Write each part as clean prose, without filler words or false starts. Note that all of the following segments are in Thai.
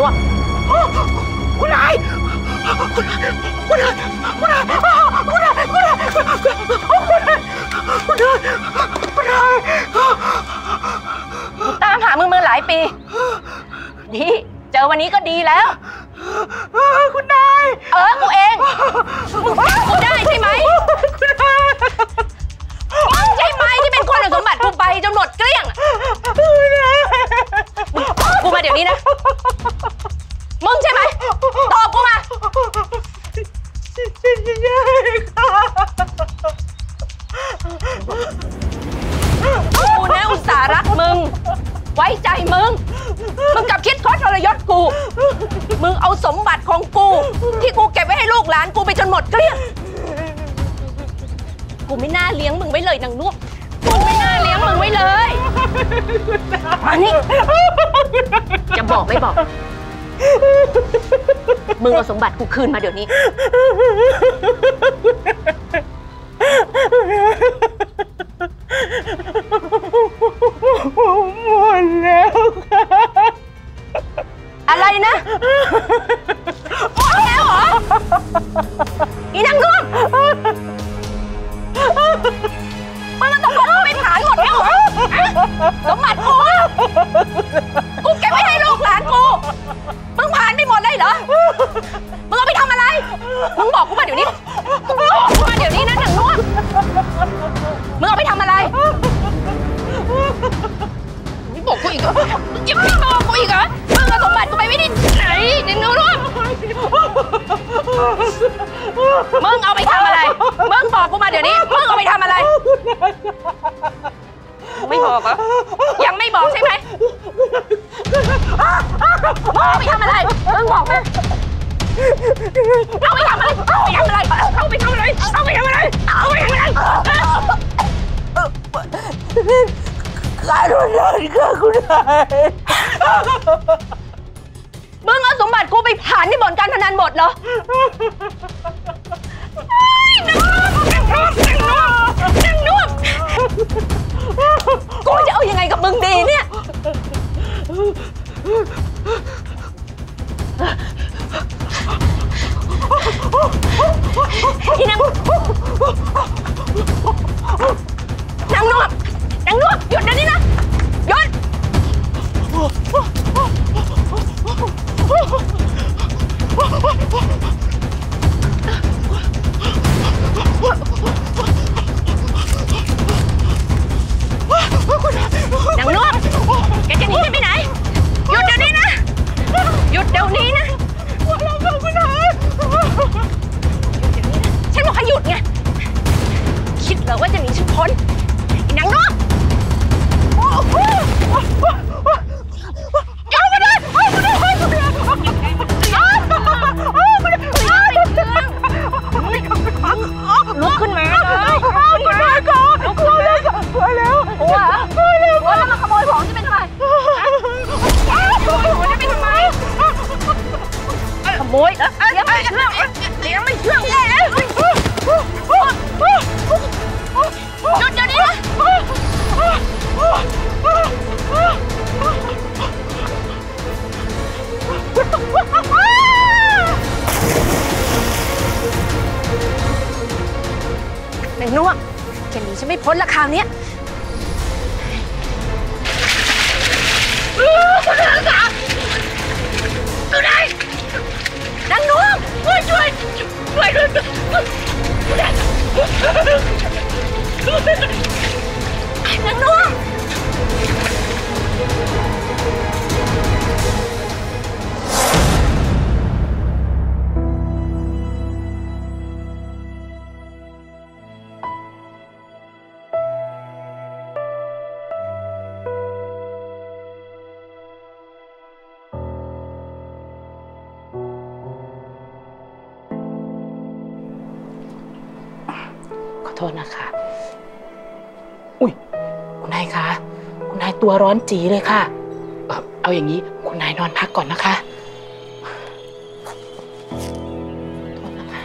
วมคุณนายกูตามหามึงมาหลายปีดีเจอวันนี้ก็ดีแล้วคุณนายกูเองกูได้ใช่ไหมมึงใช่ไหมที่เป็นคนเอาสมบัติกูไปจนหมดเกลี้ยงกูมาเดี๋ยวนี้นะมึงใช่ไหมตอบกูมากูนะอุตส่าห์รักมึงไว้ใจมึงกลับคิดทรยศกูมึงเอาสมบัติของกูที่กูเก็บไว้ให้ลูกหลานกูไปจนหมดเกลี้ยงกูไม่น่าเลี้ยงมึงไว้เลยนางนุ่มกูไม่น่าเลี้ยงมึงไว้เลยมานี่จะบอกไม่บอกมึงเอาสมบัติกูคืนมาเดี๋ยวนี้หมดแล้วค่ะอะไรนะหมดแล้วเหรออีนางนุ่มมันต้องบอกกูไม่ผ่านหมดแล้วเหรอสมบัติกูเก็บไว้ให้ลูกหลานกูมึงผ่านไม่หมดเลยเหรอมึงเอาไปทำอะไรมึงบอกกูมาเดี๋ยวนี้บอกกูมาเดี๋ยวนี้นะนางนุ่มมึงเอาไปทำอะไรไม่บอกกูอีกเหรอยังไม่บอกกูอีกเหรอมึงเอาสมบัติกูไปไว้ที่ไหนนางนุ่มมึงเอาไปทำอะไรมึงบอกกูมาเดี๋ยวนี้มึงเอาไปทำอะไรไม่บอกเหรอยังไม่บอกใช่ไหมเอาไปทำอะไรมึงบอกไหมเอาไปทำอะไรเอาไปทำอะไรเอาไปทำอะไรเอาไปทำอะไรเอาไปทำอะไรการโดนด่าค่ะคุณนายมึงเอาสมบัติกูไปผ่านที่บ่อนการพนันหมดเหรอนั่งนุ่มกูจะเอายังไงกับมึงดีเนี่ยอีนางนุ่มหยุดนะนี่นะหยุดนางนุ่มแกจะหนีไปไหนหยุดเดี๋ยวนี้นะหยุดเดี๋ยวนี้นะฉันบอกให้หยุดไงคิดเหรอว่าจะหนีฉันพ้นอีนางนุ่มลุกขึ้นมาเลยคุณนายก่อนลุกขึ้นเลยแล้วว่าถ้ามาขโมยของจะเป็นทำไมขโมยของจะเป็นทำไมขโมยเดี๋ยวไม่เชื่องแน่เลยหยุดเดี๋ยวนี้นะนางนุ่มแกหนีฉันไม่พ้นละคราวนี้คุณนายนางนุ่มช่วยด้วยนางนุ่มขอโทษนะคะอุ้ยคุณนายคะคุณนายตัวร้อนจีเลยค่ะเอาอย่างนี้คุณนายนอนพักก่อนนะคะโทษนะคะ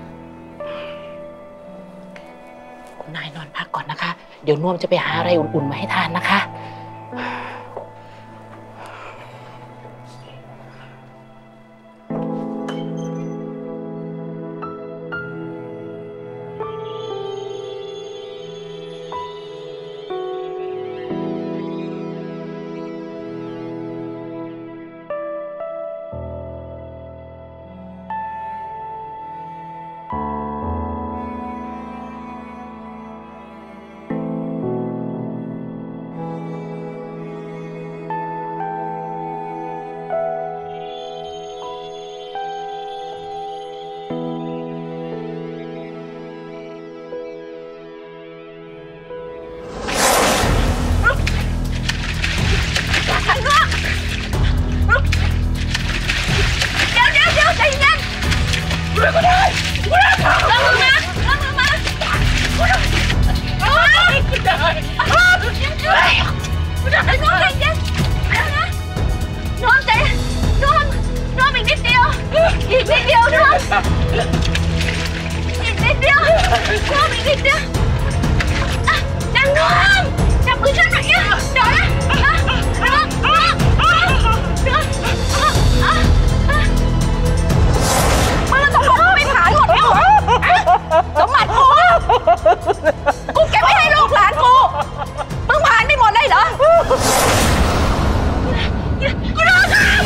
คุณนายนอนพักก่อนนะคะเดี๋ยวน่วมจะไปหาอะไรอุ่นๆมาให้ทานนะคะร่วมอีกนิดเดียว นางร่วมจับมือฉันหน่อยนะเดี๋ยวนะมันสมบัติกูไปผลาญหมดแล้วเหรอสมบัติกูเก็บไว้ให้ลูกหลานกูมึงผ่านไม่หมดเลยเหรอกูรอครับ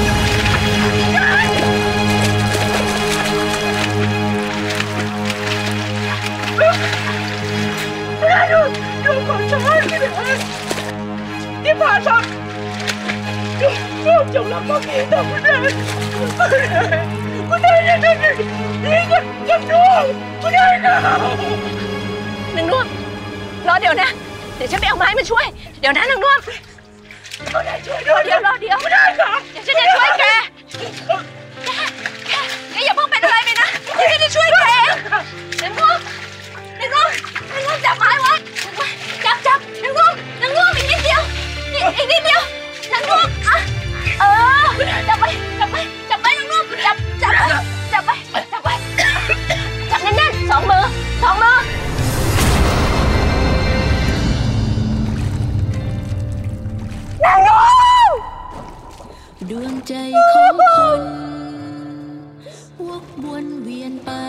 ดูขอฉันที่ผ่านมาดูจงรับความผิดต่อคุณได้นี่กันดูคุณได้นะนางนุ่มรอเดี๋ยวนะเดี๋ยวฉันไปเอาไม้มาช่วยเดี๋ยวนะนางนุ่มเดี๋ยวไม่ได้ค่ะเดี๋ยวฉันจะช่วยแกอย่าเพิ่งเป็นอะไรไปนะฉันจะช่วยแกนางนุ่มจับไม้ไว้จับนางนุ่มอีกนิดเดียวอีกนิดเดียวนางนุ่มจับไปนางนุ่มจับไปจับแน่นๆสองมือนางนุ่มดวงใจของคนวกวนเวียนไป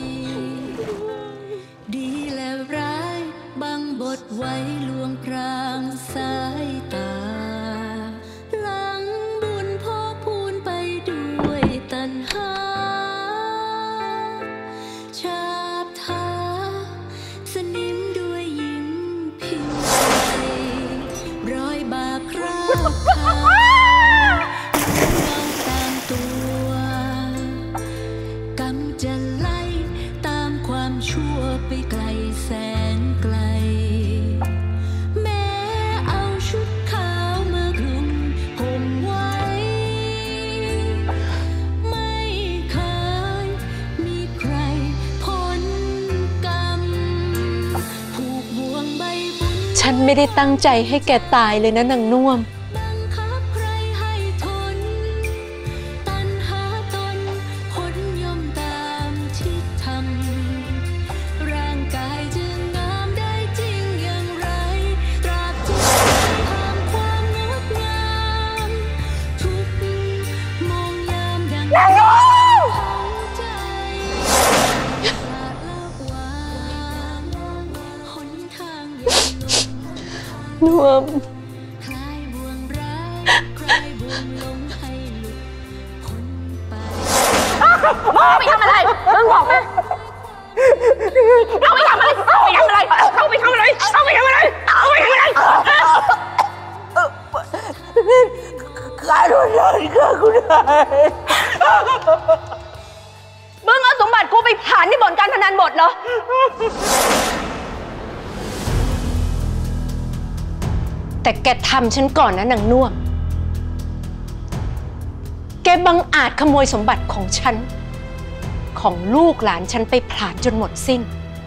ดีและร้ายบางบทไว้ลวงพรางสายตาหลังบุญพอกพูนไปด้วยตัณหาชาบทาสนิมด้วยยิ้มพิมพ์ใจรอยบาคราบคาตามตัวกำจะไล่ตามความชั่วไปไกลแสนไกลแม้เอาชุดขาวมาคลุมห่มไว้ไม่เคยมีใครพ้นกรรมผูกบ่วงใบบุญฉันไม่ได้ตั้งใจให้แกตายเลยนะนางน่วมน่วมไปทำอะไรมึงบอกมาเอาไปทำอะไรข้าโดนเลยค่ะคุณนายมึงเอาสมบัติกูไปผ่านที่บ่อนการพนันหมดเหรอแต่แกทำฉันก่อนนะนางน่วมแกบังอาจขโมยสมบัติของฉันของลูกหลานฉันไปผลาญจนหมดสิ้น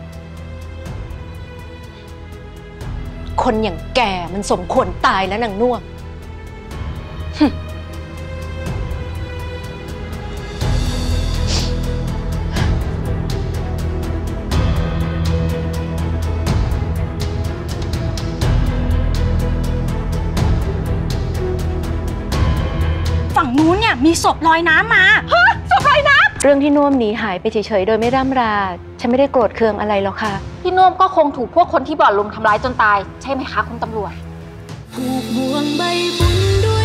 คนอย่างแกมันสมควรตายแล้วนางน่วมฝั่งนู้นเนี่ยมีศพลอยน้ำมาศพลอยน้ำเรื่องที่น่วมหนีหายไปเฉยๆโดยไม่ร่ำราฉันไม่ได้โกรธเคืองอะไรหรอกค่ะพี่น่วมก็คงถูกพวกคนที่บ่อนลุมทำร้ายจนตายใช่ไหมคะคุณตำรวจผูกบ่วงใบบุญด้วย